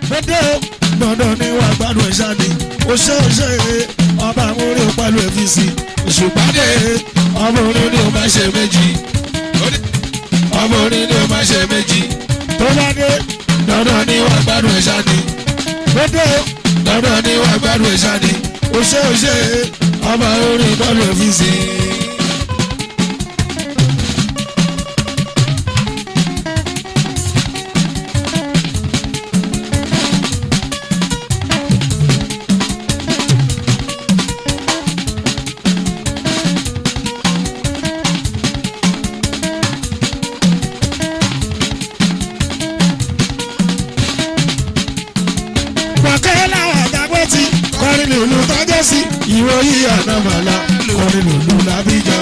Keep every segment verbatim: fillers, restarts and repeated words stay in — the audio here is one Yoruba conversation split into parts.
Gbọ́dọ̀ dandan ni wàá gbádùn ẹ̀ṣá ni. Oṣé oṣé ọba amúrí pẹ̀lú èfìsì. Òṣùpàdé ọmọ orin ni ó máa ṣe méjì. Ọmọ orin ni ó máa ṣe méjì. Tó bá dé dandan ni wàá gbádùn ẹ̀ṣá ni. Gbọ́dọ̀ dandan ni wàá gbádùn ẹ̀ṣá ni. Oṣé oṣé ọba orin pẹ̀lú èfìsì. Ìwọ yìí ànàmàlà kọrin lòlú làbíjọ.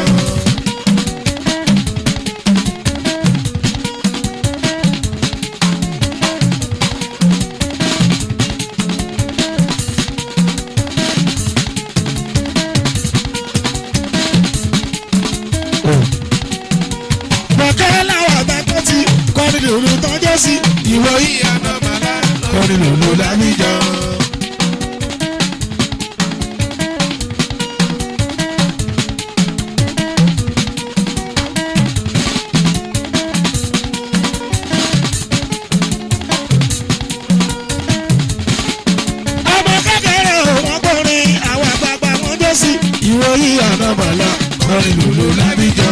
Bọ̀kẹ́ làwọn àgbàgbọ́ ti kọrin lòlú tọ́jọ́ sí. Ìwọ yìí ànàmàlà kọrin lòlú làbíjọ. Ìwọ yìí ànàmàlà kọrin lòlú làbíjọ.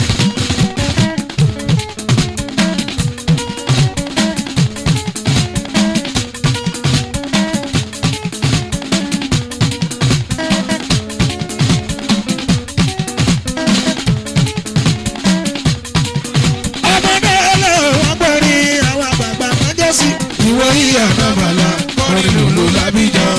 Ọmọdé ẹlẹ́wọ̀n gbọ́rin àwọn àgbààgbà wọn jẹ́ sí. Ìwọ yìí ànàmàlà kọrin lòlú làbíjọ.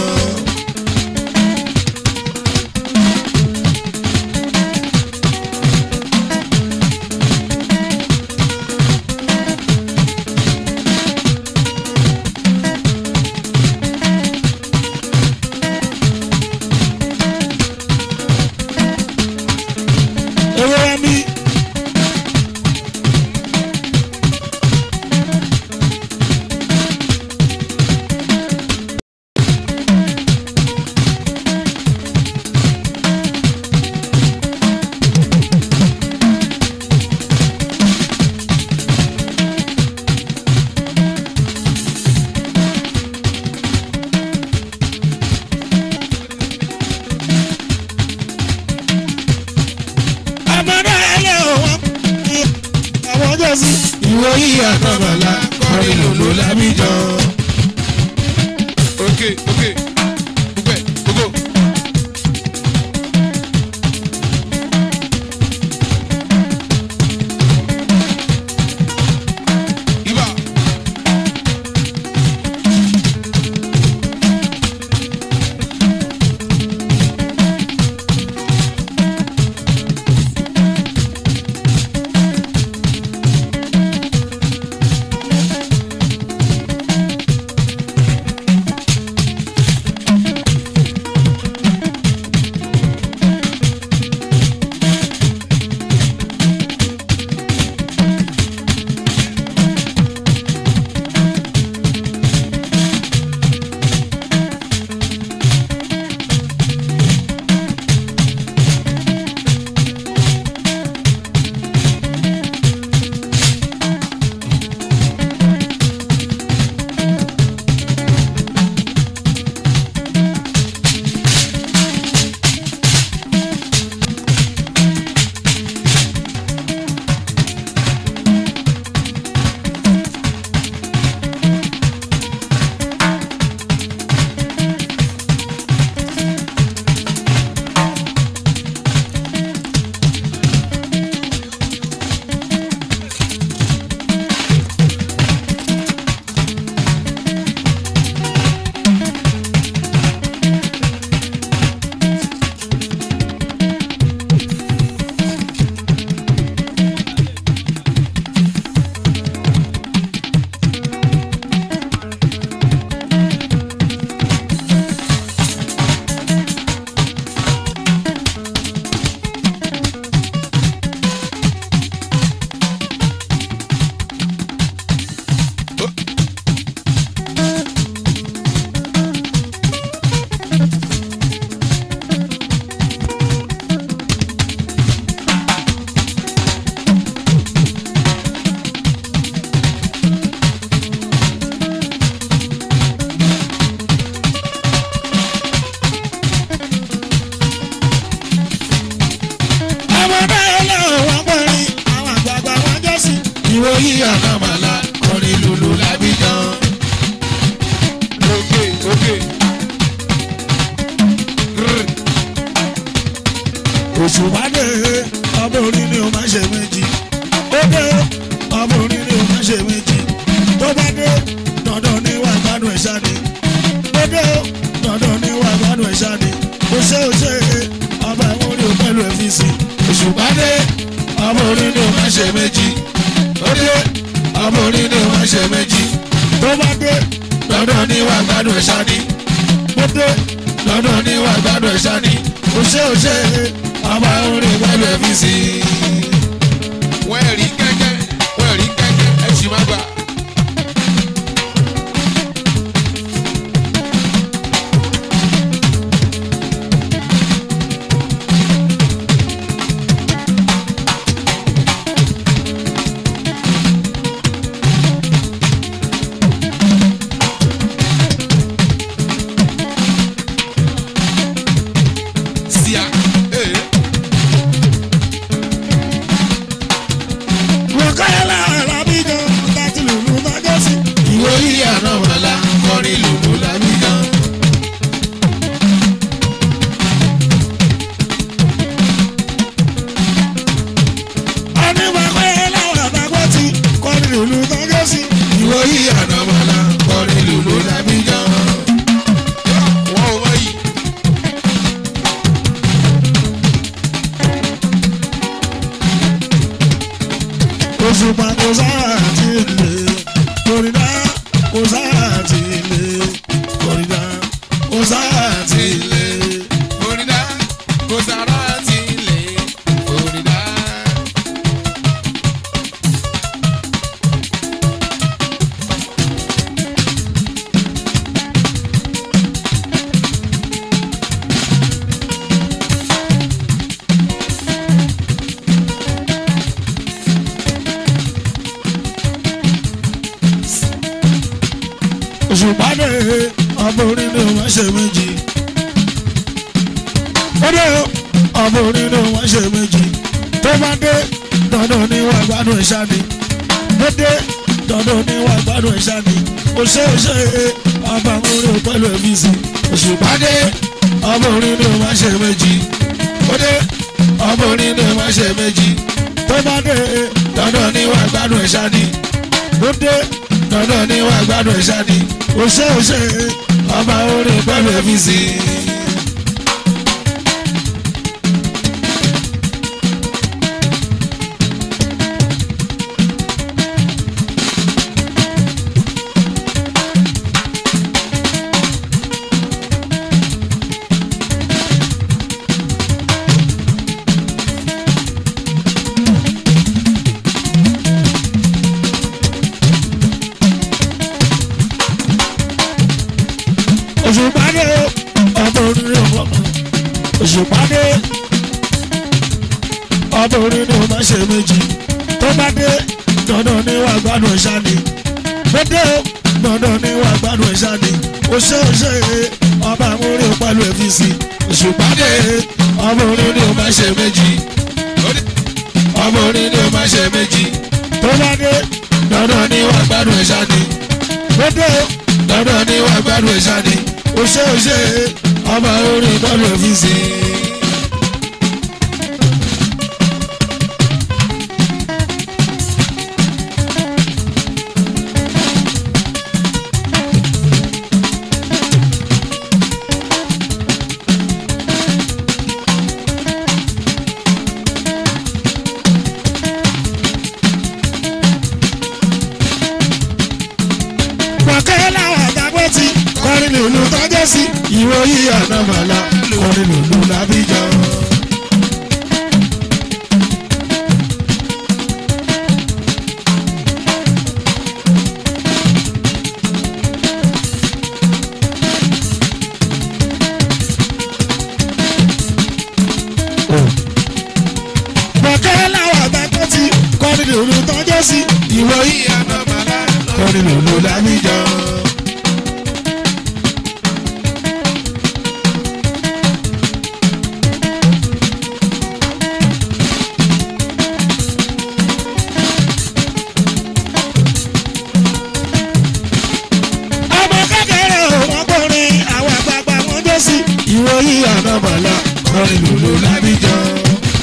Ìwọ yìí ànàmàlà kọrin lòlú làbíjọ. Okay, okay. Dúpẹ́, gbogbo. Ibà. òṣùpàdé ọmọ orin ni o máa ṣe méjì ó dé ọmọ orin ni o máa ṣe méjì tó bá dé dandan ní wà gbádùn ẹ̀ṣá ni ó dé dandan ní wà gbádùn ẹ̀ṣá ni ó ṣe ó ṣe ọba àwọn orin pẹ̀lú ẹ̀fíìsì òṣùpàdé ọmọ orin ni o máa ṣe méjì ó dé ọmọ orin ni o máa ṣe méjì tó bá dé dandan ní wà gbádùn ẹ̀ṣá ni ó dé dandan ní wà gbádùn ẹ̀ṣá ni ó ṣe ó ṣe ọba orin pẹ̀lú ẹ̀fíìsì. wọ́n ẹ̀rí kẹ́kẹ́ wọ́n ẹ̀rí kẹ́kẹ́ ẹ̀ ṣì máa gbà. òṣùpàdé ọmọ orin ni o máa ṣe méjì ó dé ọmọ orin ni o máa ṣe méjì tó bá dé dandan ní wà gbádùn ẹ̀ṣá ni ó dé dandan ní wà gbádùn ẹ̀ṣá ni ó ṣe ó ṣe ọba orin pẹ̀lú ẹ̀fíìsì òṣùpàdé ọmọ orin ni o máa ṣe méjì ó dé ọmọ orin ni o máa ṣe méjì tó bá dé dandan ní wà gbádùn ẹ̀ṣá ni ó dé dandan ní wà gbádùn ẹ̀ṣá ni ó ṣe ó ṣe ọba orin pẹ̀lú ẹ̀fíìsì. òṣùpàdé ọmọ orin ọmọ òṣùpàdé ọmọ orin ni o máa ṣe méjì tó bá dé dandan ní wà gbádùn ẹ̀ṣá ni ó dé dandan ní wà gbádùn ẹ̀ṣá ni ó ṣe ó ṣe ọba àwọn orin pẹ̀lú ẹ̀fíìsì òṣùpàdé ọmọ orin ni o máa ṣe méjì ọmọ orin ni o máa ṣe méjì tó bá dé dandan ní wà gbádùn ẹ̀ṣá ni ó dé dandan ní wà gbádùn ẹ̀ṣá ni ó ṣe ó ṣe ọba orin pẹ̀lú ẹ̀fíìsì. kọrin lùlù tọ́jọ́ sí ìwọ yìí ànàmọ́lá kọrin lùlù làbíjọ́. bọ̀kẹ́ làwọn àgbàgbọ́ ti kọrin lùlù tọ́jọ́ sí ìwọ yìí ànàmọ́lá kọrin lùlù làbíjọ́. ìwọ yìí ànàmọ́lá kọrin lùlù làbíjọ́.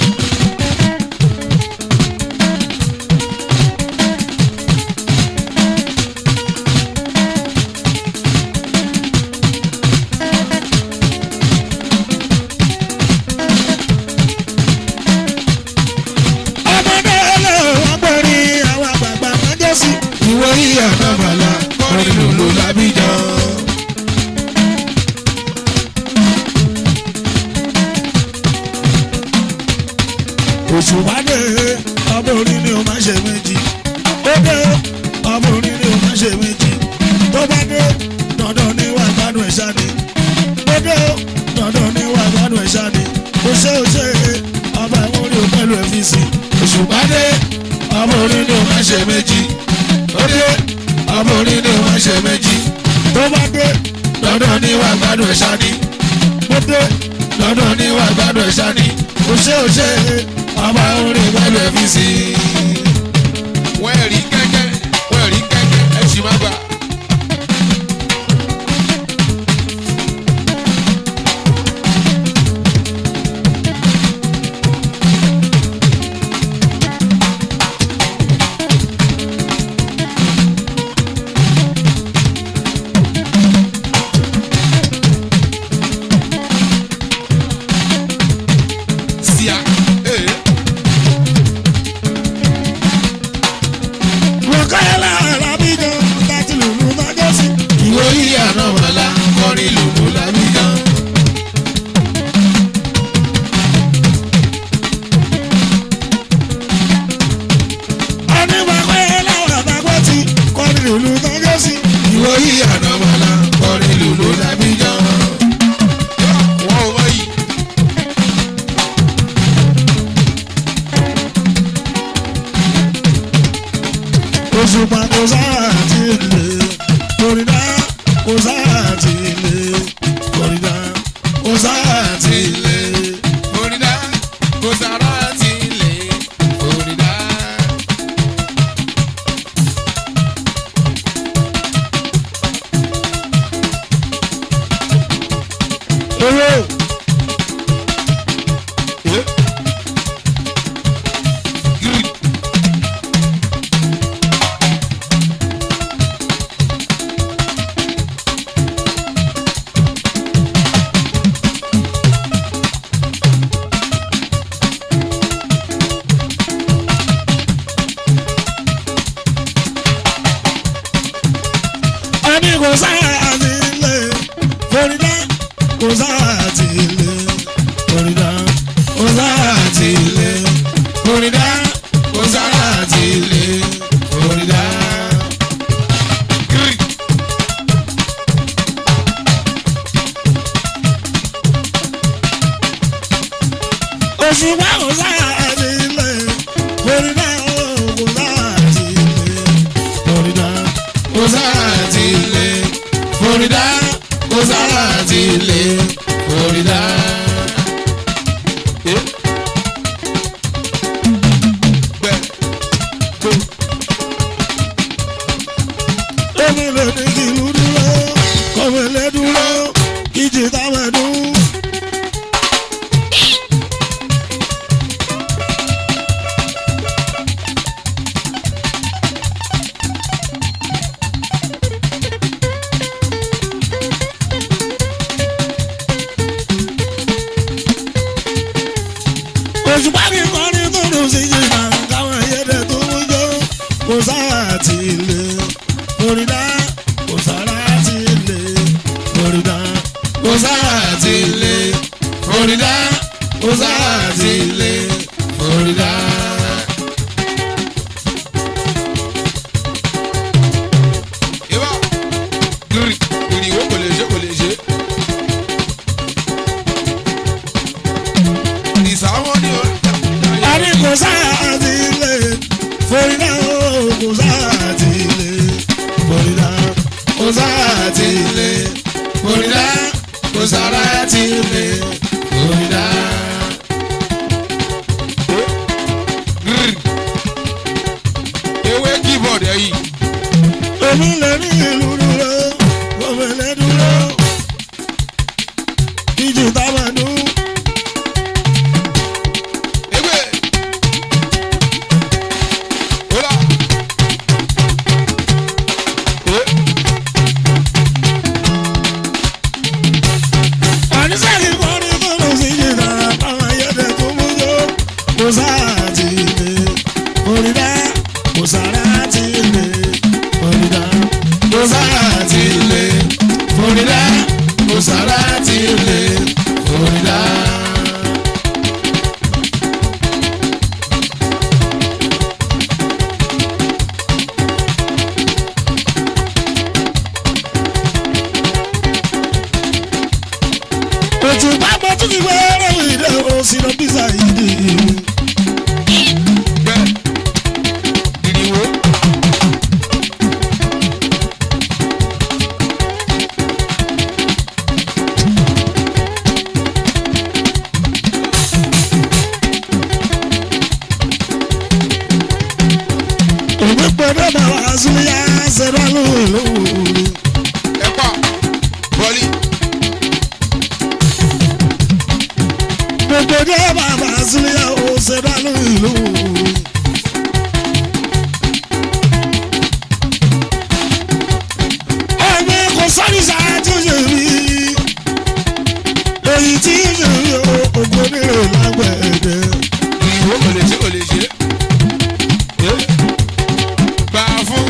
òṣùpá dé ọmọ orin ni o máa ṣe méjì ó dé ọmọ orin ni o máa ṣe méjì tó bá dé dandan ní wà gbádùn ẹ̀ ṣáà ni ó dé dandan ní wà gbádùn ẹ̀ ṣáà ni ó ṣe ó ṣe ọba àwọn orin ò pẹ̀lú ẹ̀ fi sí òṣùpá dé ọmọ orin ni o máa ṣe méjì ó dé ọmọ orin ni o máa ṣe méjì tó bá dé dandan ní wà gbádùn ẹ̀ ṣáà ni ó dé dandan ní wà gbádùn ẹ̀ ṣáà ni ó ṣe ó ṣe ọba orin pẹ̀lú ẹ̀ fi sí. wọ́n ẹ̀rí kẹ́kẹ́ wọ́n ẹ̀rí kẹ́kẹ́ ẹ̀ sì máa gbà. Òṣùpá kò sáà ti lè kórìíra kò sáà ti lè kórìíra kò sáà ti lè kórìíra kò sáà ti lè kórìíra. owó. Kò sáà ti lè kórìíra kò sáà ti lè kórìíra kò sáà ti lè kórìíra kò sáà ti lè kórìíra. Òṣùpá kò sáà ti lè kórìíra kò sáà ti lè kórìíra kò sáà ti lè. Kórìíra kò sáà ti lè kórìíra. Èmi lè ní kí ìlú dúró, kọ̀wélé dúró, kí jìtá mẹ́dún. Òṣùpá ní kọrin tó dùn sí jìnnà káwọn ẹyẹdẹ tó ń jó kò sáà ti lè kórìíra kò sáà ti lè kórìíra kò sáà ti lè kórìíra kò sáà ti lè kórìíra. ìwà gírí ìrìwó kò lè ṣe kò lè ṣe. ìsáwọ́ ni ó. Àní kò sáà ti lè kórìíra kò sáà ti lè kórìíra kò sáà ti lè kórìíra kò sáà ti lè kórìíra. ewé keyboard ẹ yìí. Èmi lè ní ìlú dúró, kọ̀wélé dúró, kí jìtá mẹ́dún. ewé. wọ́lá. Àníṣe kí kọrin tó lọ sí jìnnà tún ti gbé ẹrẹ́wì ìdè òsì lọ bí sàyídì. bẹ́ẹ̀ ìdìwó. òwe gbọdọ̀ bá wa súnmọ́yà ṣẹ̀dá lóòlóòrè. ẹ pa bọ́lí. gbogbo dé bàbá súnmọ́yà ó ṣẹ̀dá lóòlóòrè. ọmọ kò sọ́ni ṣáàtúnṣe rí èyí tí yóò yọ ògbó nílò lágbẹ̀ẹ́dẹ́. ìdìwó kò lè ṣe kò lè ṣe. gbà fún.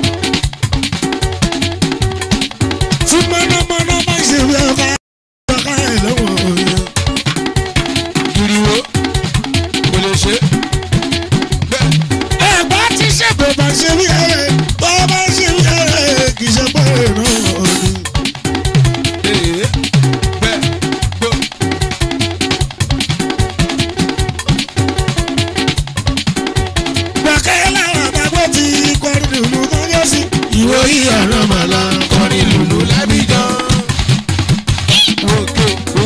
tí mọ́nàmọ́ná bá ṣe wí ọkọ ọkọ ẹ̀ lọ́wọ́ yẹn. ìdìwó kò lè ṣe. bẹ́ẹ̀ ẹ̀gbá ti ṣègbè bá ṣe wí ẹ̀rẹ̀ tó bá ṣe wí ẹ̀rẹ̀ kì í ṣe pé ìrànwọ́ ni. ee bẹ́ẹ̀ gbó. gbàkẹ́ láwọn àgbàgbọ́ ti kọrin lùlù tó yọ sí. ìwọ yìí ọ̀nà màlá kọrin lùlù lábíjọ́. wòkè wò.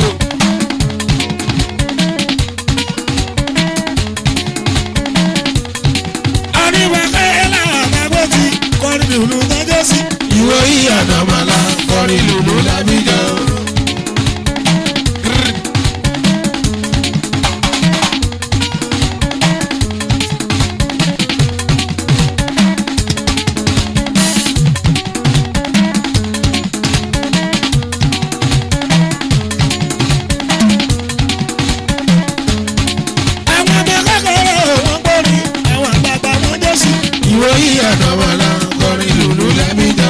àríwákẹ́ láwọn àgbàgbọ́ ti kọrin lùlù tó yọ sí. ìwọ yìí ọ̀nà màlá kọrin lùlù lábíjọ́. àwọn ọmọ kẹ́kọ̀ọ́ wọn gbórí àwọn àgbààgbà wọn jọ sí. ìwọ yìí ọ̀nà màlá kọrin lùlù lábíjọ́.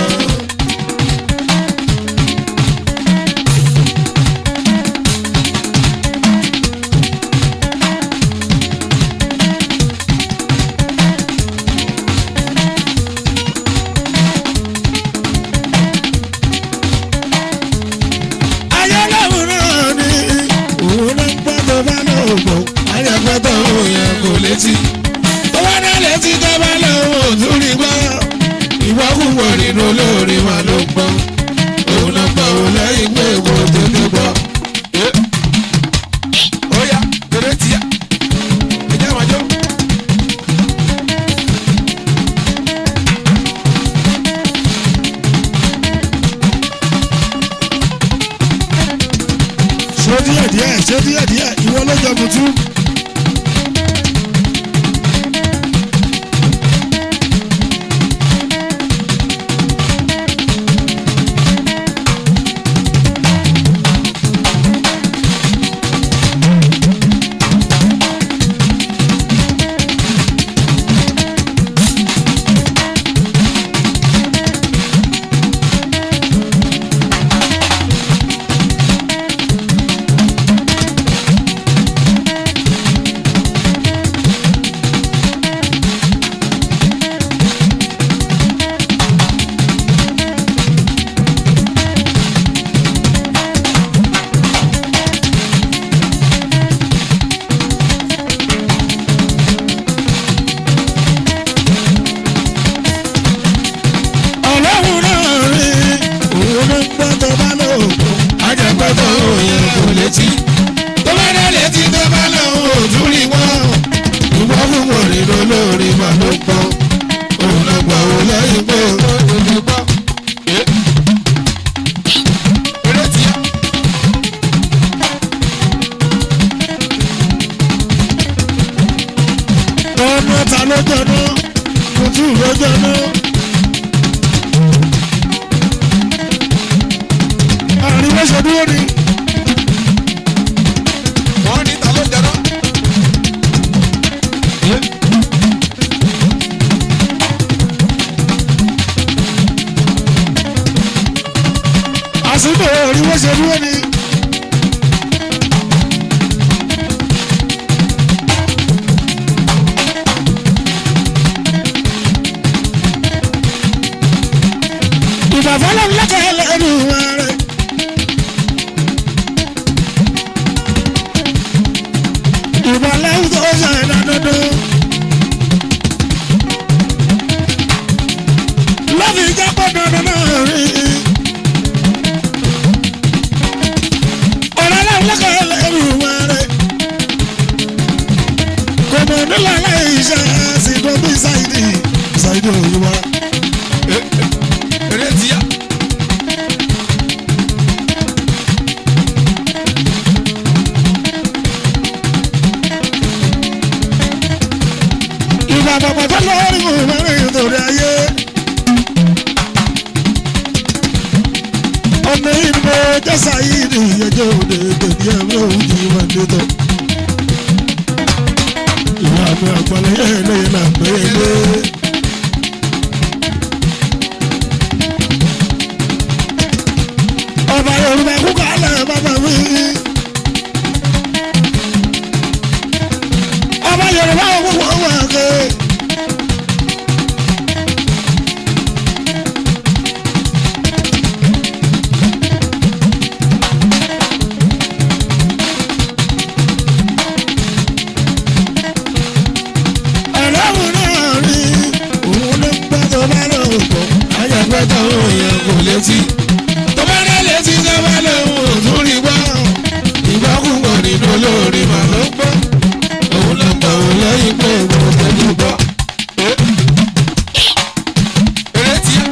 ayọ́lọ́wọ́ náà ni òun ló ń gbọ́ tó bá lọ́wọ́. ayọ̀pẹ̀tọ̀ òun yẹn kò létí. tó bá dá létí tó bá lọ́wọ́ òtún rí gbọ́. ìwọ́kùwọ̀ nínú olórin wa ló gbọ́. òun náà gbọ́ òun lẹ́yìn pé kò tètè gbọ́. ó yá eré tíyà. ìjà máa jó. ṣé díẹ̀ díẹ̀ ṣé díẹ̀ díẹ̀ ìwọ ló jọ kùtù. ọlọ́run náà rí òun ló ń gbọ́ tó bá lọ́wọ́. ayọ̀pẹ̀tọ̀ òun yẹn kò létí. tó bá dá létí tó bá lọ́wọ́ òtún rí gbọ́. ìwọ́kùwọ̀ nínú olórin wa ló gbọ́. òun náà gbọ́ òun lẹ́yìn pé kò tètè gbọ́. eré tíyà. ọ̀nà ta ló jọ̀nà kùtù ló jọ̀nà. àríwá ṣe dúró ni. wọ́n ní ta ló jẹ́rọ́. àsìkò àríwá ṣe dúró ni. ìbàfọ́lọ́ lọ́kẹ́ lẹ́nu rẹ̀. kọ́lọ́ọ̀rì kò mẹ́rin nítorí ayé. ọmọ ìdìbò jẹ́sà yìí ni ìyẹjọ́ òde tèmi ẹ̀rọ òjì wà létọ́. ìwà mi àgbọ̀lẹ̀ yẹn lẹ́yìn náà gbẹ́yẹlé. ọba Yorùbá kú kálẹ̀ bàbá mi. ọba Yorùbá kú wọ́n wà ké. ọlọ́run náà rí òun ló ń gbọ́ tó bá lóòótọ́ ayọ̀pẹ́ tó ń yẹn kò létí. Létí sábà lòun ò tún rí gbọ́. Ìgbọ́kùngbọ̀ nínú olórí mà ló gbọ́. Òun ló gbọ́ òun lẹ́yìn pé òun tẹ́jú gbọ́. Eré tí a.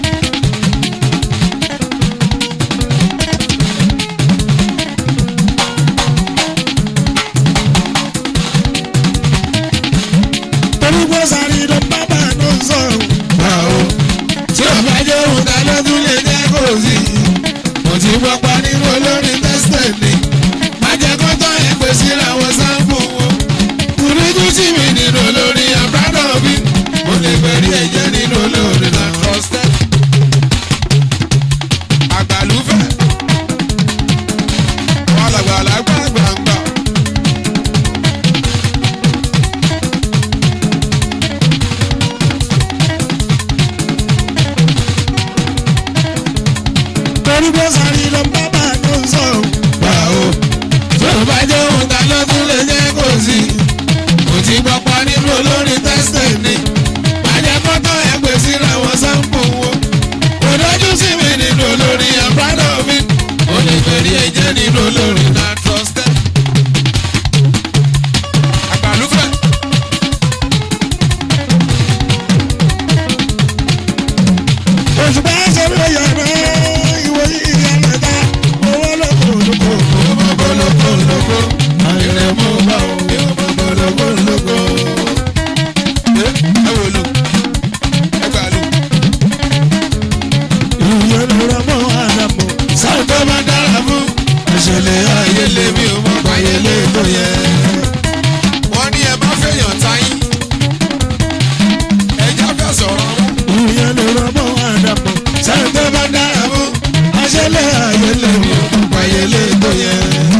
Torí pé sáré ló bá bá ló ń sọ̀rọ̀. Báwo tí ọba jẹ́ òun ta ló tún lè jẹ́ kó sí i. Mo ti gbọ́ pa nínú olórin tẹ́sítẹ̀ ni. Má jẹ́ kó tán ẹ̀ pè síra wọn sáńpù wọn. Kùrìjú sí mi nínú olórin àbádọ́ mi. Mo lè bẹ̀rí ẹ̀jẹ̀ nínú olórin náà trusted. Àgbàlúfẹ̀. Wọ́n làgbàlagbà gbàngbà. Torí bó sáré lọ bá bá ló ń sọ̀rọ̀. Báwo tó bá jẹ́ òun ta ló tún lè jẹ́ kó sí. Mo ti gbọ́ pa nínú olórin tẹ́sítẹ̀ ni. Má jẹ́ kó tán ẹ̀ pè síra wọn sáńpù wọn. Kò dájú sí mi nínú olórin àbádọ́ mi. Mo lè bẹ̀rí ẹ̀jẹ̀ nínú olórin náà trusted. Àgbàlúfẹ̀. Òṣùpá ṣe ló yàrá. Ìṣẹ̀lẹ̀ ayé lèmi ò mọ̀ pàyẹ̀lé tó yẹ. Wọ́n ní ẹ má fẹ̀yàn táyín. Ẹja fẹ́ sọ̀rọ̀ wọn. Ìyẹn ló rọ́bọ̀ àdàpọ̀. Sáré tó bá dára fún. Ìṣẹ̀lẹ̀ ayé lèmi ò mọ̀ pàyẹ̀lé tó yẹ.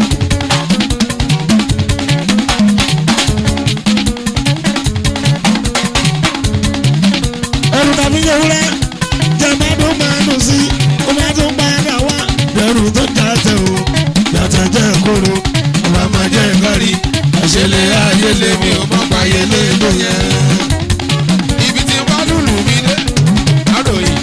Ẹrù tàbí yẹwúrẹ́. Jẹ̀mádùn máa nù sí. Ó máa tún bá ẹ̀dá wá. Ẹrù tó já tẹ̀ o. Jẹ́ kóró, ọba máa jẹ́ kárí. Àṣẹlẹ̀ ayé lèmi ò mọ̀ pàyẹ̀lé tó yẹ. Ibi tí wọ́n lùlù mí dé, àròyìn.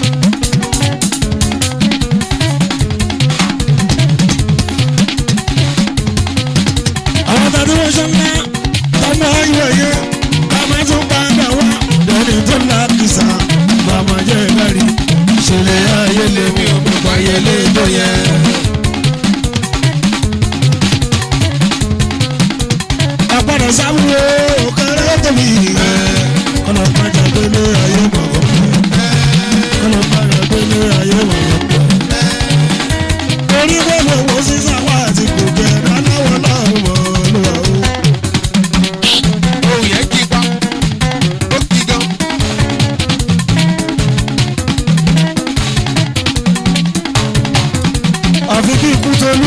Àwọn tàbí wọ́n ṣe ńlá, tọ́mọ ayọ̀ yẹ, ká máa tún bá ẹ̀dá wá. Lẹ́ni tó lákìsà, ọba máa jẹ́ kárí. Àṣẹlẹ̀ ayé lèmi ò mọ̀ pàyẹ̀lé tó yẹ. Àpàdé sáwúrò kẹrẹ tóbi rẹ ọlọ́pàá jàgbélé ayé mọ̀ ọlọ́pàá jàgbélé ayé mọ̀ orí gbogbo wo sísá wá àti kò jẹ aláwọ̀ láwọ̀ lọ́wọ́ o. Òun yẹn kí pa ó kí gan. Àfi kí ikú tolú.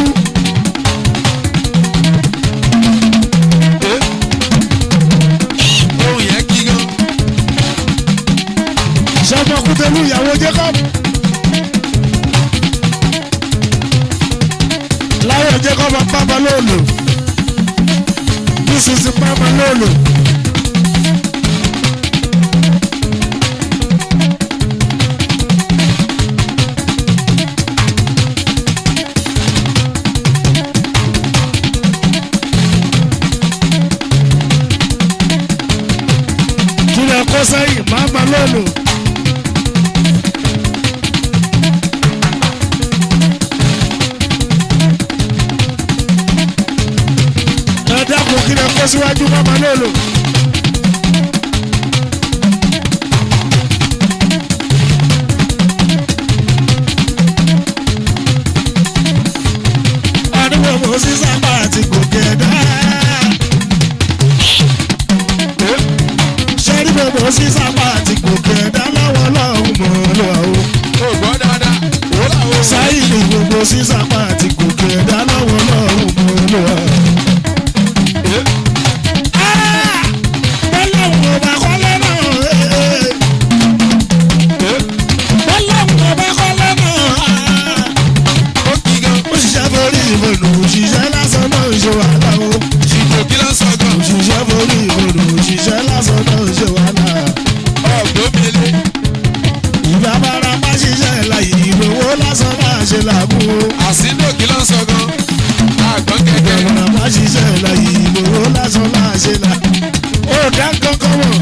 Kútẹ́lú ìyàwó Jacob. Láyọ̀ Jacob pápá lóòlò. Bísísì pápá lóòlò. Kílẹ̀ kọ́ sẹ́yìn pápá lóòlò. Síwájú mama lolo gbogbo sísápá àti gòkè ẹ̀dá. Ṣẹ́rí gbogbo sísápá àti gòkè ẹ̀dá lọ́wọ́ lọ́hùn mọ́ lọ́wọ́. Ó gbọ́ dáadáa, ó làwọn. Sáyìlì gbogbo sísápá àti gòkè ẹ̀dá lọ́wọ́ lọ́hùn mọ́ lọ́wọ́. Bọ́lá òun ò bá kọ́lé náà. Bọ́lá òun ò bá kọ́lé náà. Ó kí gan. Òṣìṣẹ́ forí ìbòdò òṣìṣẹ́ lásán náà ń ṣe wàhálà o. Ṣìkò kí ló sọ gan? Òṣìṣẹ́ forí ìbòdò òṣìṣẹ́ lásán náà ń ṣe wàhálà. Ọ̀gbọ́n mi lé. Ìgbà bára bá ṣiṣẹ́ láyé ìlówó lásán máa ṣe làbú o. Àsìndò kí ló sọ gan? Àgbọ̀n kẹ̀kẹ́. Ìgbà bára bá ṣiṣẹ́ láyé ìlówó lásán máa ṣe làbú. Ó dá kankan mọ̀.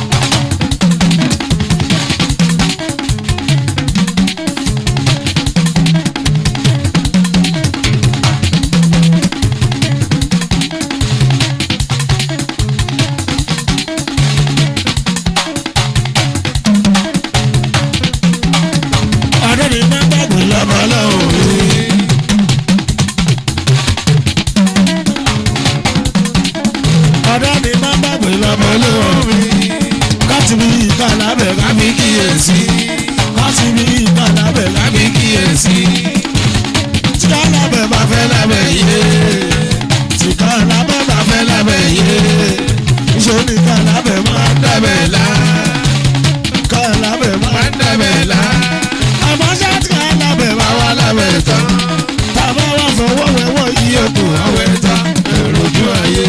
Ọdún ni máa ń gbàgbé lọ́mọ lọ́wọ́ mi. Ọdún ni máa ń gbàgbé lọ́mọ lọ́wọ́ mi. Káàtì mi ìka lábẹ́ ká mi kíyèsí. Káàtì mi ìka lábẹ́ ká mi kíyèsí. Tí ká lábẹ́ bá fẹ́ lábẹ́ yé. Tí ká lábẹ́ bá fẹ́ lábẹ́ yé. Ìṣó ni ká lábẹ́ máa ń dábẹ́ lá. Ká lábẹ́ máa ń dábẹ́ lá. Àmọ́ ṣá tí ká lábẹ́ bá wá lábẹ́ tán. Bàbá wa fọwọ́ wẹ̀wọ́ iye kò àwẹ̀ tán. Èrò ojú ayé.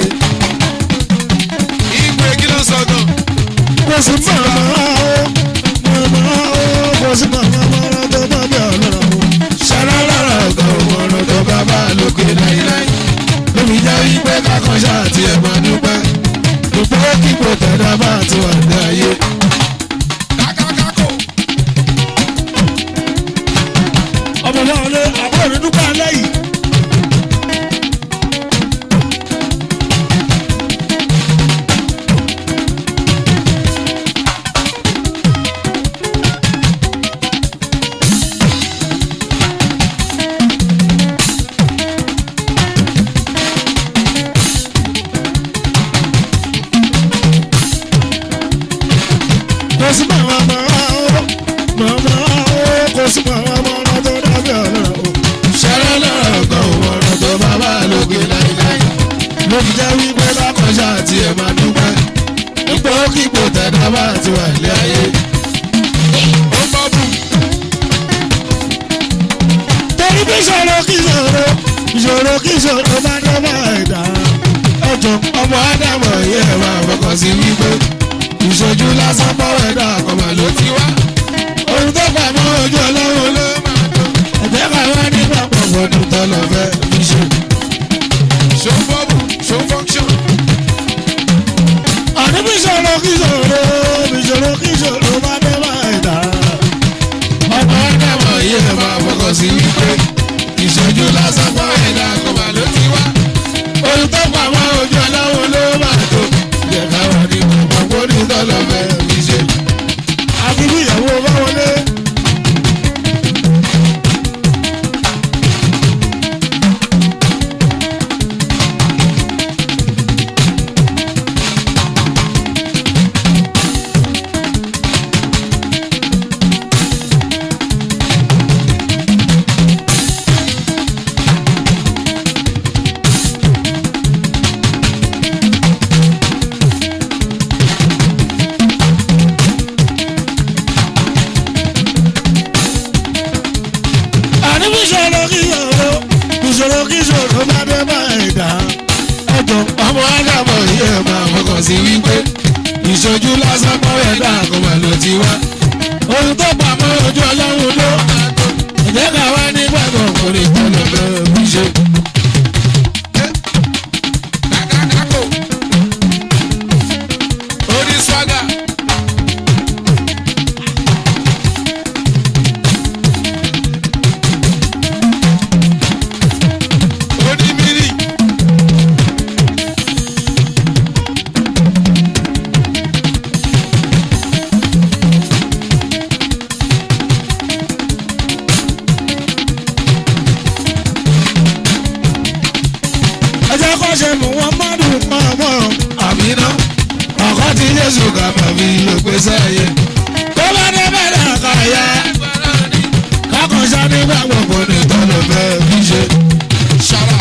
Ìgbé kí ló sọ gan? Kò sí màmá o, màmá o, kò sí màmá mọ́ra tó bá bí ọlọ́run o. Ṣẹ́rá lára ọ̀gá ọ̀rọ̀ tó bá bá lókè láíláí. Lómi jẹ́ wípé kákan ṣá àti ẹ̀gbọ́n dúpẹ́. Dúpẹ́ kíkó tẹ̀dá bá ti wà ní ayé. Kákákákò. Ọmọ náà lé àbúrò mi dúpẹ́ alẹ́ yìí. Kò sí màmá màmá o, màmá o, kò sí màmá mọ́ra tó dábí ọlọ́run o. Ṣẹ́rá lára ọ̀gá ọ̀rọ̀ tó bá bá lókè láíláí. Lómi jẹ́ wípé kákan ṣá àti Tí ẹ máa dúpẹ́. Ipò kíkó tẹ̀dá bá ti wà ní ayé. Ó bọ́ bù. Torí bí ìṣòro kí ìṣòro, ìṣòro kí ìṣòro bá dé bá ẹ̀dá. Ẹ̀jọ̀ Ọmọ Ádámọ̀ yẹ ẹ máa fọkàn sí wípé ìṣojú lásán pọ́wọ́ ẹ̀dá àkọ́mà ló ti wá. Ohun tó pa mọ́ ojú ọlọ́run ló máa tó. ẹ̀jẹ̀ ká wá nígbà pọ̀ Ọdún tó lọ fẹ́ fi ṣe. Ṣó bọ́ọ̀bù, ṣó fọ́nkṣọ̀n. àní bí ìṣòro kí ìṣòro, bí ìṣòro kí ìṣòro bá dé bá ẹ̀dá. Ọmọ Ádámọ̀ yẹ ẹ máa fọkàn sí wípé ìṣojú lásán pọ́wọ́ ẹ̀dá àkọ́mà ló ti wá. Ohun tó pa mọ́ ojú ọlọ́run ló máa tó. Yẹ ká wà ní gbogbo ọdún tó lọ fẹ́ fi ṣe. Àfi bí ìyàwó bá wọlé. Àní bí ìṣòro kí ìṣòro, bí ìṣòro kí ìṣòro bá dé bá ẹ̀dá. Ẹ̀jọ̀ Ọmọ Ádámọ̀ yẹ ẹ máa fọkàn sí wípé ìṣojú lásán pọ́wọ́ ẹ̀dá àkọ́mà ló ti wá. ohun tó pa mọ́ ojú ọlọ́run ló. Ẹ̀jẹ̀ ká wá nígbà kan kò lè tó lọ fẹ́ fi ṣe. Kákákákò. Ó ní swaga. Ó ní mírì. Jésù ká máa fi lò pé sáyé. Tó bá dé bẹ̀rẹ̀ àkàyà. Kákan ṣá nígbà gbogbo ní tọ́lọ̀ fẹ́ fi ṣe. Ṣọ́ra.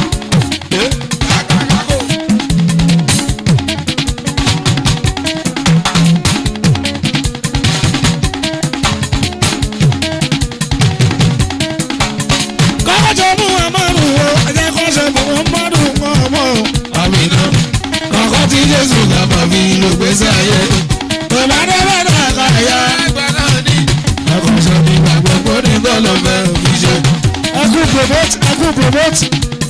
Kọ́kọ́jọ́ mú ọmọdún wo, ẹ̀jẹ̀ kọ́ṣẹ́ mú ọmọdún mọ́ ọmọ. Àmì náà, kọ́kọ́ tí Jésù ká máa fi lò pé sáyé. Tó bá dé bẹ̀rẹ̀ àkàyà. Kákan ṣá nígbà gbogbo ní tọ́lọ̀ fẹ́ fi ṣe. Ẹ kú promote, ẹ kú promote.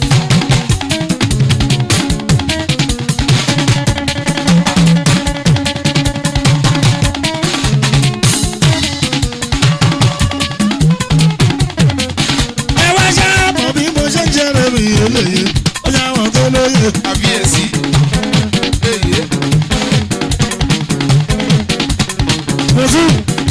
Ẹ wá ṣáàbọ̀ bí mo ṣe ń jẹ́rẹ̀ mi olóye, ó yà wọ́n tó lóye. Àbíyèsí. Mọ̀sú.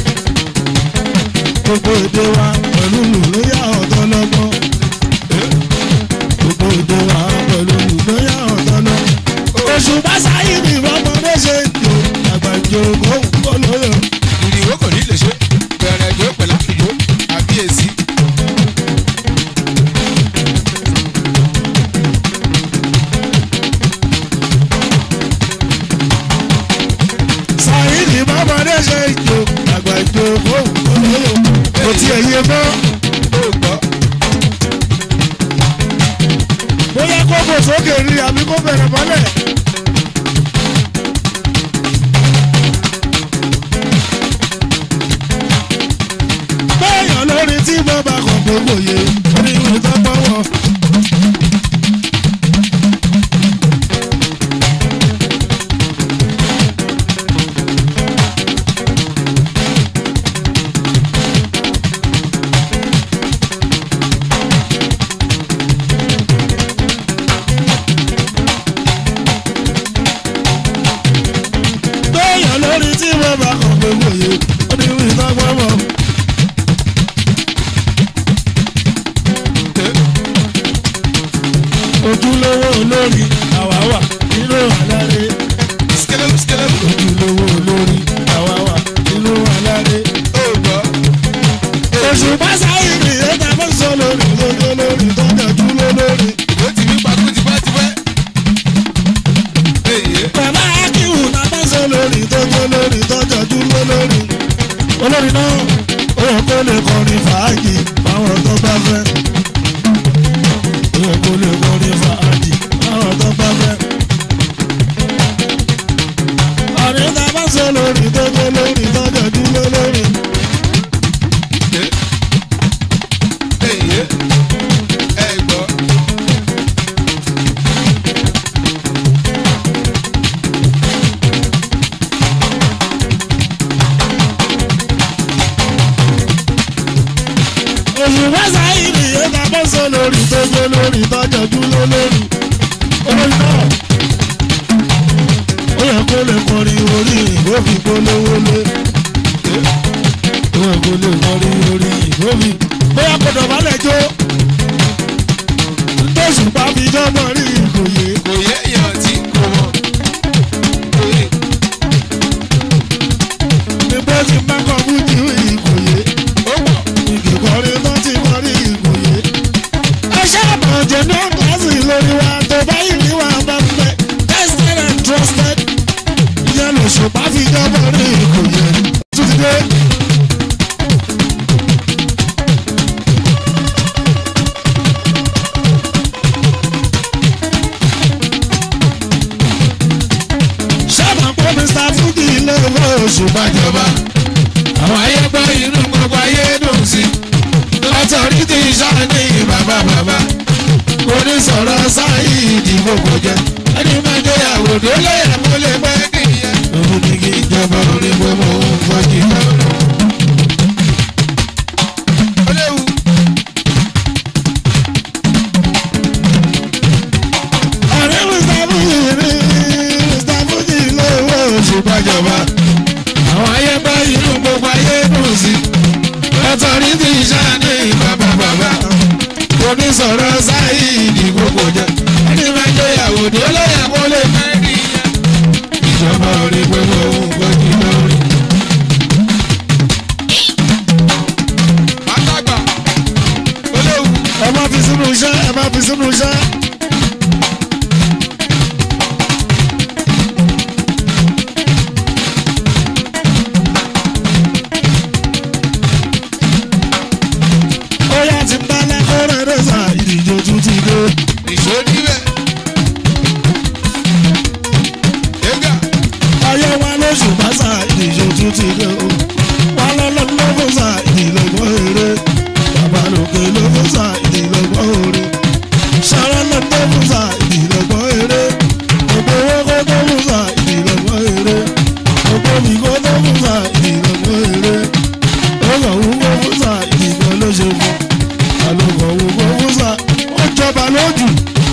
Gbogbo èdè wa pẹ̀lú lù ló yà ọ̀tọ̀ lọ́gbọ́n. Gbogbo èdè wa pẹ̀lú lù ló yà ọ̀tọ̀ lọ́gbọ́n. Oṣù bá sáyé ní ìfọmọdé ṣe ń jò àgbàjọ òun kò lóyè. Ìdìwọ́ kò ní lè ṣe bẹ̀rẹ̀ ìjọ pẹ̀lú àfìjọ. Àbíyèsí. Sáyé ní ìfọmọdé ṣe ń jò àgbàjọ òun kò lóyè. Kò tiẹ̀ yé mọ́. Ó gbọ́. Bóyá kó kò sókè rí àbí kó bẹ̀rẹ̀ mọ́lẹ̀. Bẹ́ẹ̀yàn lórí tí mo bá kàn gbogbo yé orí ìwé tó pọ̀wọ́. Bẹ́ẹ̀yàn lórí tí mo bá kàn gbogbo yé orí ìwé tó pọ̀wọ́. Ojúlówó olórí àwa wà nínú àlàré. Skelewu skelewu. Ojúlówó olórí àwa wà nínú àlàré. Ó gbọ́. Oṣù Básáyì ni ẹ̀ta fẹ́ sọ lórí lójó lórí tọ́jà dúró lórí. Ó ti fi pàkó tipẹ́tipẹ́. Èyí. Bàbá Akíwù náà fẹ́ sọ lórí tọ́jọ́ lórí tọ́jà dúró lórí. Olórí náà ó yẹ kó lè kọrin fàájì fáwọn tó bá fẹ́. Ó yẹ kó lè kọrin fàájì fáwọn tó bá fẹ́. Ọ̀rẹ́ ta fẹ́ sọ lórí tọ́jọ́ lórí tọ́jà dúró lórí. Èyí. Ẹ gbọ́. Oṣù Básáyì ni ẹ̀ta fẹ́ sọ lórí tọ́jọ́ lórí tọ́jà dúró lórí. Olórí náà ó yẹ kó lè kọrin orí ìbò fi polówó lé. Ó yẹ kó lè kọrin orí ìbò fi. Bóyá kò dọ̀bálẹ̀ jó. Tóṣù bá fi jọ́mọ̀ rí ìkòyè. Kò yẹ èèyàn tí kò mọ̀. Èyí. Ní bó ti má kọ́ fújì ìkòyè. Ó pọ̀. Ìkìkọrin tó ti kọrí ìkòyè. Ẹ ṣáàbọ̀ jẹ́ ní ọ̀gásì lórí wa tó bá ìlú wa bá ń bẹ. Tested and trusted. Ìyẹn lòṣù bá fi jọ́mọ̀ rí ìkòyè. Tún ti dé. Sábà pé Mr. Fuji ilé owó oṣù Bàjọba. Àwọn ayé gbọ́ inú gbogbo ayé dùn sí. Látọ̀rí tí sáni bàbá bàbá. Kò ní sọ̀rọ̀ sáyé ìdìbò kò jẹ́. Ẹni máa jẹ́ àwòdó lẹ́yìn kó lè pẹ́ kìíyẹn. Òun ni kí ìjọba orin gbogbo òun fọ́jì lọ́rùn. Ó léwu. ọ̀rẹ́ Mr. Fuji rí Mr. Fuji ilé owó oṣù Bàjọba. Àwọn ayé gbọ́ inú gbogbo ayé dùn sí. Látọ̀rí tí sáni bàbá bàbá. Kò ní sọ̀rọ̀ sáyé ìdìbò kò jẹ́. Ẹni máa jẹ́ àwòdó lẹ́yìn kó lè pẹ́ kìíyẹn. Ìjọba orin gbogbo máa fi sínú iṣẹ́ ẹ máa fi sínú iṣẹ́. ó yá ti bá lákọ́rẹ́ rẹ̀ sá ìdíje tún ti dé. ìṣó níbẹ̀. ayé wa lóṣù bá sá ìdíje tún ti dé o. wà lọ́lọ́ lọ́fọ̀ sá ìdílọ́gbọ́n eré. bàbá lókè lọ́fọ̀ sá ìdílọ́gbọ́n orí. sọ̀rọ̀ lọ́fọ̀ sá ìdílọ́gbọ́n eré. gbogbo owó kó tó fún sá ìdílọ́gbọ́n eré. gbogbo mi kó tó fún sá ìdílọ́gbọ́n eré. ó kàn wú kó fún sá ìdílọ́ ló ṣe fún. àlùkò wú kó fún sá ó jọba lójú.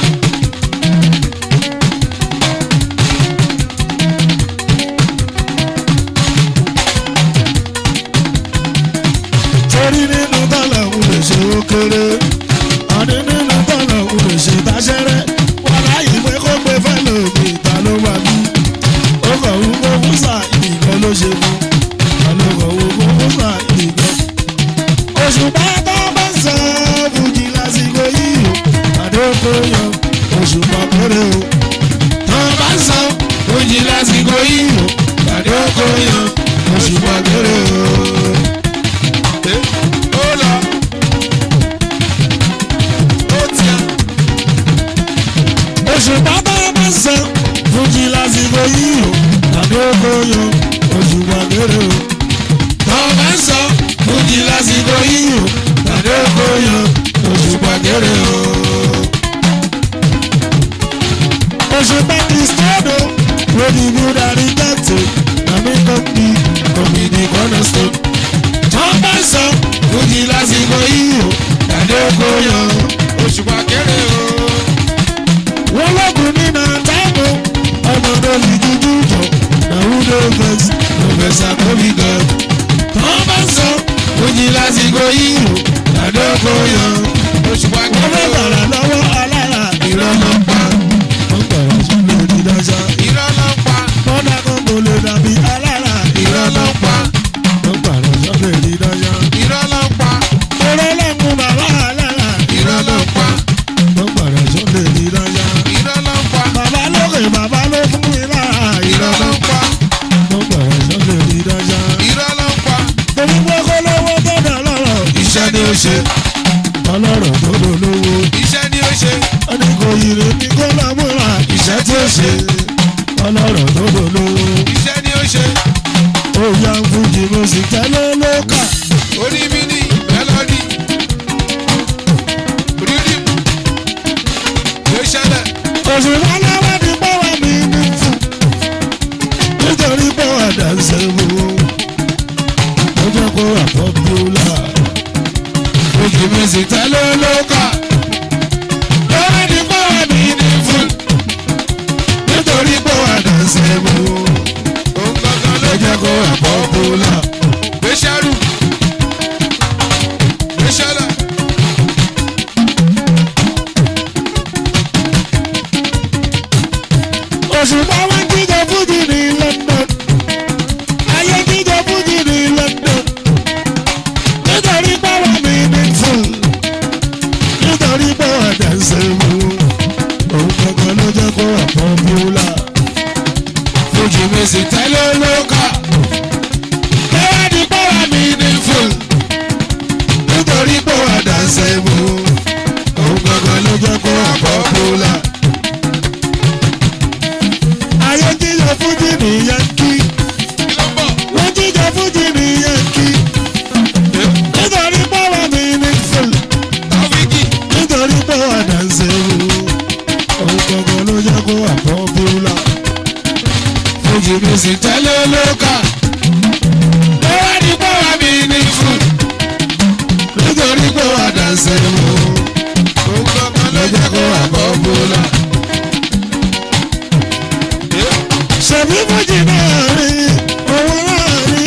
torí nínú tọ́lọ̀ ń lè ṣe ó kéré àní nínú tọ́lọ̀ ń lè ṣe táṣẹ́rẹ́ wà láyé pé kó gbé fẹ́lẹ̀ òbí ìta ló wà bí ó kàn ń kó fún sà ìdìkan ló ṣe fún àlọ́kọ̀ ń kó fún sà ìdìkan. òṣùpá tó bá ń sọ fújì lásìkò yìí o àdókò yan òṣùpá kéré o tó bá ń sọ fújì lásìkò yìí o àdókò yan òṣùpá kéré o. òṣùpá bá bá sàn fújì lásìkò yìí o tàbí oko yan òṣùpá kéré o. tó bá sọ fújì lásìkò yìí o tàbí oko yan òṣùpá kéré o. òṣùpá kristiano lórí buda rí gàtò nàmí kọ́pì kọ́pì ní cornerstone. tó bá sọ fújì lásìkò yìí o tàbí oko yan òṣùpá kéré o. wọ́n lọ́gùn nínú àtàkù ọmọdé ní dúdú jọ nàwúdó vex pọfẹsà kọ́mígà. tó bá sọ fújì lásìkò yìí o tàbí oko yan òṣùpá kéré o. wọ́n fẹ́ bàrà lọ́wọ́ alára ìrọ́lọ́ pa. wọ́n gbàrà sọ́lé dídájá. ìrọ́lọ́ pa. kọ́dà kan kò lè dàbí alára ìrọ́lọ́ pa. wọ́n gbàrà sọ́lé dídájá. ìrọ́lọ́ pa. orólẹ́kù bàbá alára ìrọ́lọ́ pa. wọ́n gbàrà sọ́lé dídájá. ìrọ́lọ́ pa. bàbá lókè bàbá ló fún mi lára ìrọ́lọ́ pa. wọ́n gbàrà sọ́lé dídájá. ìrọ́lọ́ pa. torí pé kó lówó tó dà lọ́rọ̀ iṣẹ́ ni ó ṣe. ọlọ́rọ̀ tó dò lówó iṣẹ́ ni ó ṣe. ẹni kò yìrì ní kó lámúra iṣẹ́ tí ó ṣe. ọlọ́rọ̀ tó dò lówó iṣẹ́ ni ó ṣe. ó yá ń fújì mo sì tẹ́lẹ̀ lókà. onímìnì mélòdì rídìmù ló ṣẹlẹ̀. òṣùwọ̀n aláwọ̀ ni pọ́wọ́ mi ní fún nítorí pọ́wọ́ dànsẹ́ wo ó jẹ́ kó wà pọ́pùlà. Fújì mi sì tẹ́lẹ̀ lókà. lọ́wọ́ ni pọ́wọ́ mi ní fún nítorí pọ́wọ́ dànsẹ́ wo òun gangan ló ó jẹ́ kó wà pọ́pùlà. gbé ṣẹ́rù gbé ṣẹlẹ̀. òṣùpá wọn jíjọ fújì ní London ayé jíjọ fújì ní London nítorí pọ́wọ́ mi ní fún nítorí pọ́wọ́ dànsẹ́ wo òun kankan ló jẹ́ kó wà pọ́pùlà. Fújì mi sì tẹ́lẹ̀ lókà. lọ́wọ́ ni pọ́wọ́ mi ní fún nítorí pé wà dáńsẹ́ mú. òun gangan ló jẹ́ kó wà pọ́pùlà. ayé jíjọ fújì ní Yankí kí ló ń bọ̀? wọ́n jíjọ fújì ní Yankí nítorí pọ́wọ́ mi ní fún Táfíkì nítorí pọ́wọ́ dànsẹ́ wo òun kankan ló jẹ́ kó wà pọ́pùlà. Fújì mi sì tẹ́lẹ̀ lókà. lọ́wọ́ ni pọ́wọ́ mi ní fún nítorí pé wà dáńsẹ́ mú. òun gangan ló jẹ́ kó wà pọ́pùlà. ṣèbí fújì náà rí owó náà rí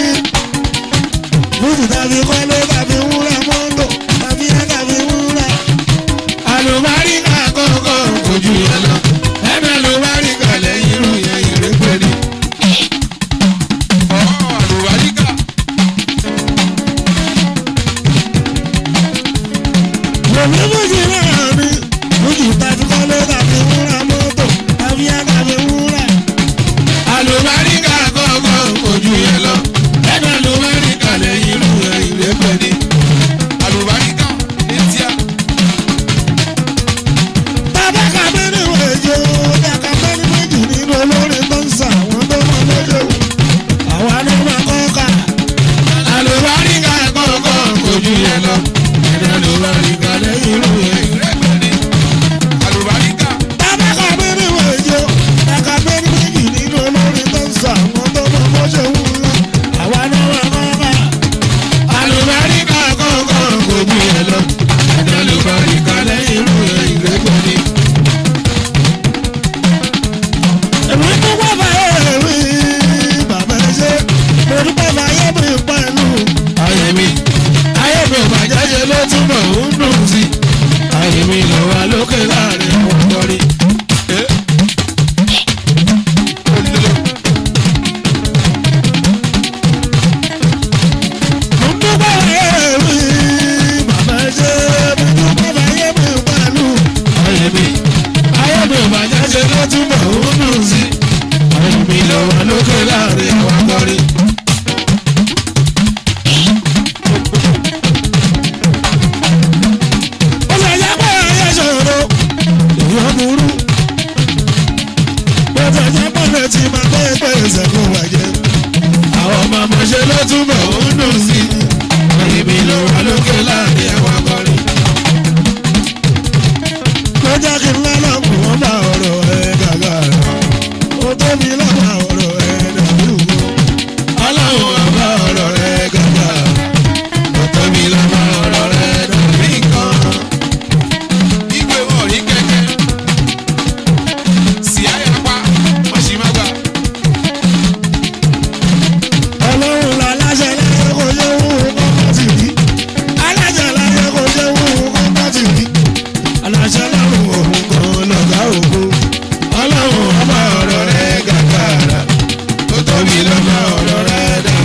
fújì tàbí kọ́lé tàbí wúrà mọ́tò tàbí ẹ̀ tàbí wúrà. àlùbáríkà kọ̀ọ̀kan kò jù yẹn lọ. ẹ̀mí àlùbáríkà lẹ́yìn irú yẹn ìrẹ́pẹ̀ ni. ọ̀ àlùbáríkà. Lèmi sí ayé mi lọ wá lókè láàrin àwọn akọrin. Lókè láàrin àwọn akọrin. Ó lè yẹ pé ayé ṣòro èèyàn burú. Bó ti jẹ́ pọ́nlẹ̀ tí máa gbé pé ìṣẹ̀kùn wájẹ́. Àwọn ọmọ àmọ̀ṣe ló túbọ̀ ń dùn sí. Ayé mi ló wà lókè láàrin àwọn akọrin. Ló jẹ́ kí n lọ́nà kù wọ́n bá ọ̀rọ̀ ẹ̀ gàgà rẹ̀. Ó tóbi lọ́wọ́ ọ̀rọ̀ ẹ̀. Ọlọ́run ọba ọ̀rọ̀ rẹ̀ gàgà, ọ̀tọ̀ mi lọ́ba ọ̀rọ̀ rẹ̀ dàbí nǹkan. Ìgbé wọ̀ rí kẹ̀kẹ́, sì àyàpá, wọ́n sì má gbà. Ọlọ́run la láṣẹ láyé kò ṣe wú kọ́kọ́ tì rí. Aláṣẹ láyé kò ṣe wú kọ́kọ́ tì rí. Aláṣẹ lọ́run òun kan lọ́gá ògo. Ọlọ́run ọba ọ̀rọ̀ rẹ̀ gàgà, ọ̀tọ̀ mi lọ́ba ọ̀rọ̀ rẹ̀.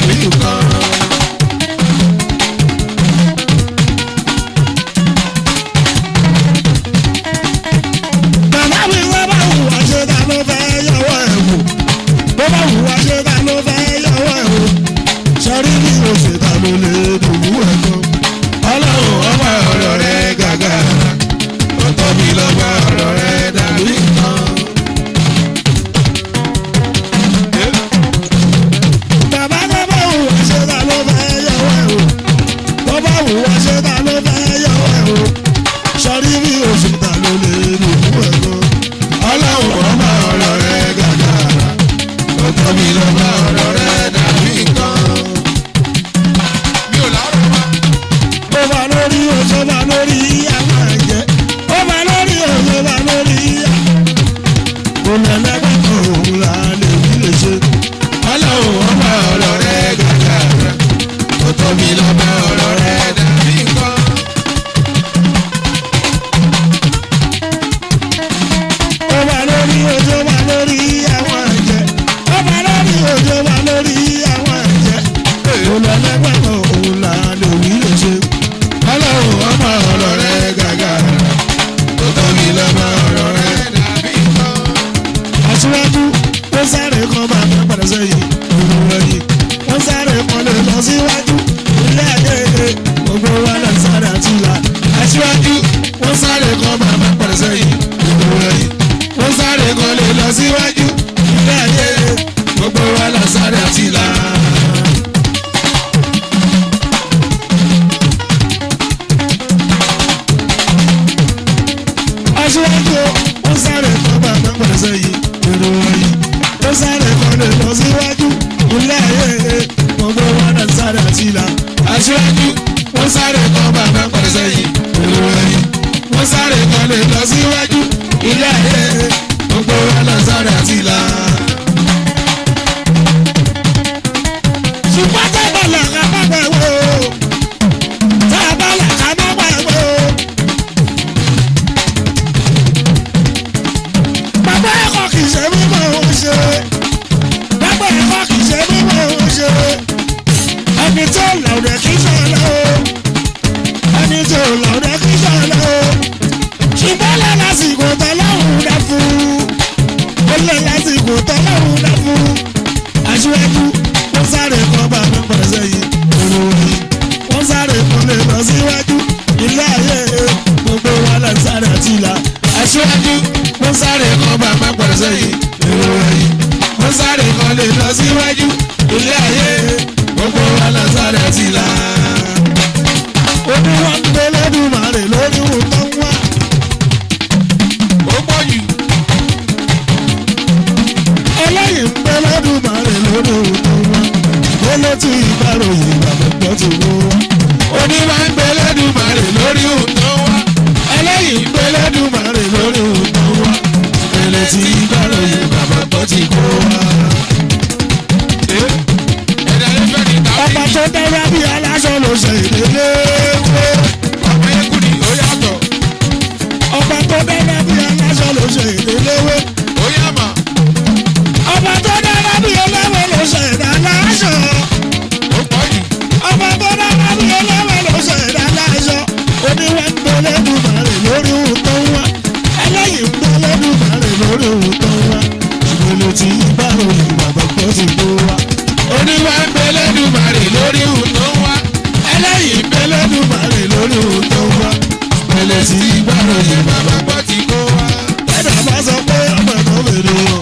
Aṣíwájú wọ́n sáré kan bàbá pàdé sẹ́yìn èrò ẹ̀yìn wọ́n sáré kan lè lọ síwájú ilé ayé gbogbo wa lọ sáré àti ìlà. ṣùgbọ́n tá a bá là ká má gbà wò tá a bá là ká má gbà wò. bàbá ẹ̀kọ́ kì í ṣe mímọ́ òun ṣe bàbá ẹ̀kọ́ kì í ṣe mímọ́ òun ṣe ẹni tó lọ́ọ̀dẹ̀ kì í ṣọlá o ẹni tó lọ́ọ̀dẹ̀ kì í ṣọlá o ṣùgbọ́n lẹ́ lásìkò tó lọ́hùn dá fún ó lẹ́ lásìkò tó ti gbàrò yìí bàbá gbọ́ ti kó wá. ẹ̀dá bá sọ pé ọmọ ẹ̀kọ́ bèrè o.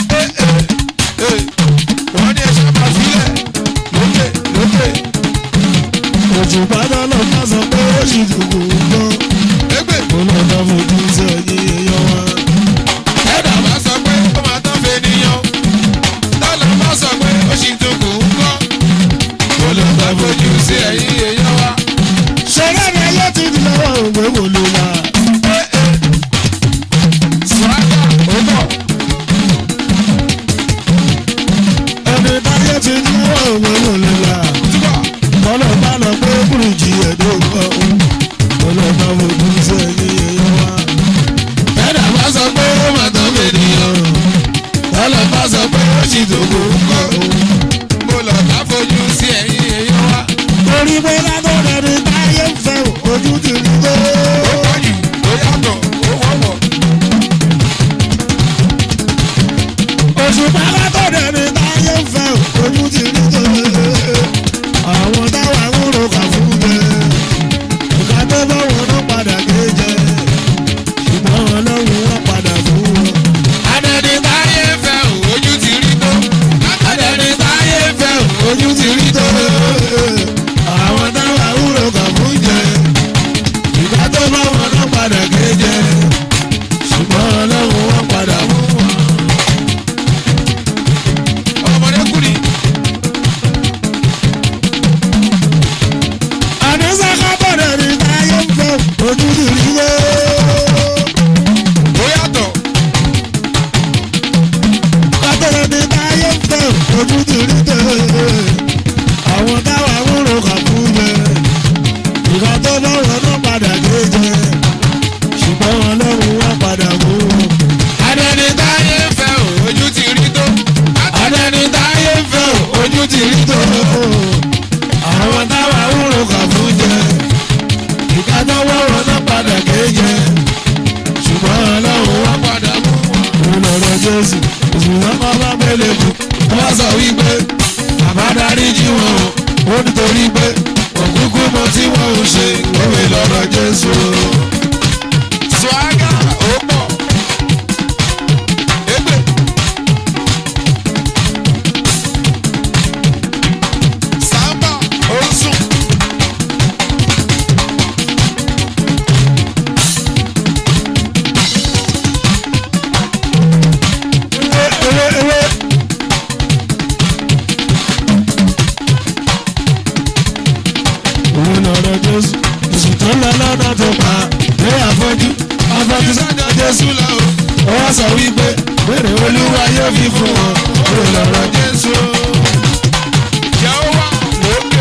wọ́n ní ẹ̀ṣẹ̀ máa filẹ̀ lókè lókè. òjò padà lọ bá sọ pé ó sì dùkú gbọ́. ẹgbẹ́ mo lọ bá fojú sí ẹyin èèyàn wa. ẹ̀dá bá sọ pé ó máa tán fẹ́ níyàn. tọ́lá bá sọ pé ó sì dùkú gbọ́. mo lọ bá fojú sí ẹ̀yin èèyàn wa. ṣẹlẹ ni ayé ti di lọ́wọ́ òwe wò ló la. sùwájà ó bọ̀. ẹni táyé ti di lọ́wọ́ òwe wò ló la. túbọ̀. kọ́lọ̀ bá lọ pé kúrìjì ẹ̀dọ́ kan ó. mo lọ bá fojú sí ẹyin èèyàn wa. ẹ̀dá bá sọ pé ó máa tán fẹ́ níyàn. tọ́lá bá sọ pé ó sì dùkú gbọ́. mo lọ bá fojú sí ẹ̀yin èèyàn wa. torí pé látọ̀dọ̀ ni táyé ń fẹ́ ojú ti rí tó. ó pọ̀jù ó yàtọ̀ ó wọ̀wọ̀. òṣùpá látọ̀dọ̀ ni táyé ń fẹ́ ojú ti rí tó. àwọn táwa ń ro kà fún jẹ. ìka tó bá wọn náà padà gé jẹ. ṣùgbọ́n ọlọ́run wọn padà fún wọn. Adẹ́ni táyé fẹ́ ojú ti rí tó. Adẹ́ni táyé fẹ́ ojú ti rí tó. àwọn táwa ń ro kà fún jẹ. ìka tó bá wọn náà padà gé jẹ. ṣùgbọ́n ọlọ́run wọn padà fún wọn. ọmọdé kùnì. àdéṣe kábọ̀dẹ̀ ni táyé ń fẹ́ ojú ti rí tó. ó yàtọ̀. látọ̀dọ̀ ni táyé ń fẹ́ ojú ti rí tó. àwọn táwa ń ro kà fún jẹ. ìka tó bá wọn náà padà gé jẹ. ṣùgbọ́n ọlọ́run wọn padà fún wọn. Adẹ́ni táyé fẹ́ ojú ti rí tó. Adẹ́ni táyé fẹ́ ojú ti rí tó. àwọn táwa ń ro kà fún jẹ. ìka tó bá wọn náà padà gé jẹ. ṣùgbọ́n ọlọ́run wọn padà fún wọn. òun lọ̀rọ̀ jésù òṣùwọ̀n kan bá gbélé kù. wọ́n sọ wípé bàbá darí jí wọn o. ó nítorí pé òkúkú mọ tí wọn ò ṣe. òwe lọ̀rọ̀ jésù. swaga ó pọ̀. ẹgbẹ́ sábà ó sùn. ewé ewé ewé. òun lọ̀rọ̀ jésù. oṣù tó lọ lọ́nà tó pa lé àfọ́jú. àfọ́jú sọ́jà jésù lọ o. ó wá sọ wípé bèrè olúwa yóò fi fún wọn. òun lọ̀rọ̀ jésù. Yàwó wà lókè.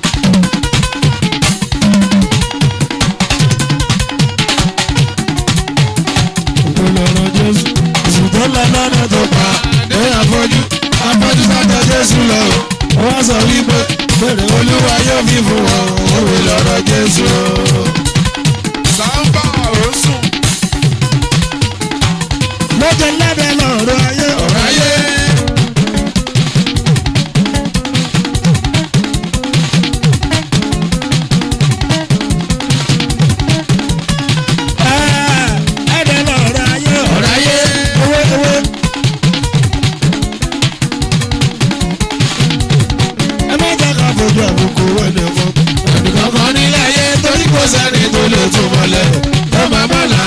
òun lọ̀rọ̀ jésù. oṣù tó lọ lọ́nà tó pa lé àfọ́jú. àfọ́jú sọ́jà jésù lọ o. ó wá sọ wípé bèrè olúwa yóò fi fún wọn. òun lọ̀rọ̀ jésù. sábà ó sùn. lọ́jọ́ lẹ́dẹ̀ lọ́rọ̀ ayé ọ̀rọ̀ ayé. ráyé. ẹ̀ẹ́dẹ̀ lọ́rọ̀ ayé ọ̀rọ̀ ọ̀rọ̀ ayé. ewé ewé. ẹ má jẹ́ ká fojú àbùkù wẹ̀lẹ̀ mọ́. ẹnìkankan nílẹ̀ ayé torí kò sẹ́ni tó lè tún mọ́lẹ̀ tó máa mọ́ là.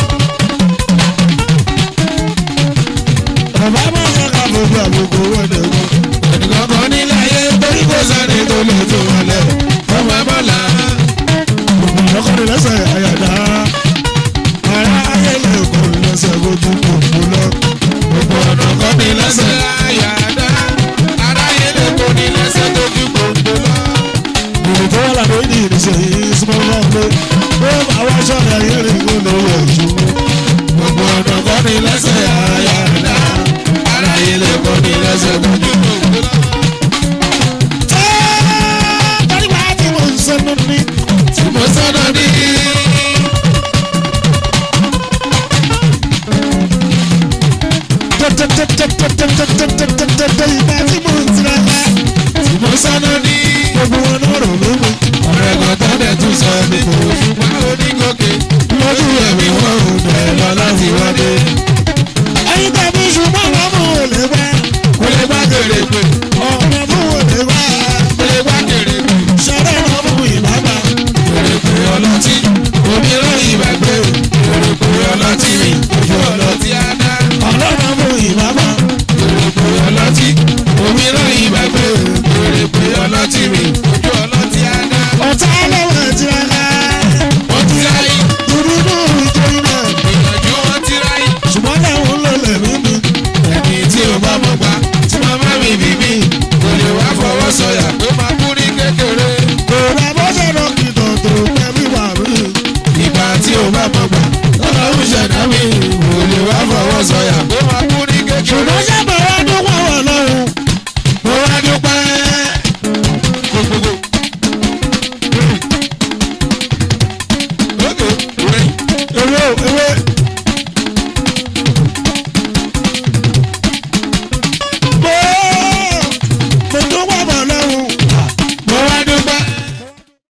bàbá má jẹ́ ká fojú àbùkù wẹ̀lẹ̀ mọ́. ẹnìkankan nílẹ̀ ayé torí kò sẹ́ni tó lè tún mọ́lẹ̀ tó máa mọ́ là. gbogbo ọkọ̀rin lẹ́sẹ̀ àyàdá. ara ayé lè kọ́ lẹ́sẹ̀ ojú gbogbo lọ. gbogbo ọ̀nà kan ní lẹ́sẹ̀ àyàdá. aráyé lè kó ní lẹ́sẹ̀ tó ju gbogbo lọ. èrè tó wà lábẹ́ ìdí ìrìnsẹ̀ yìí súnmọ́ wọn pé ó máa wá ṣọ́ọ̀rẹ́ ayé rẹ̀ kó lọ́wọ́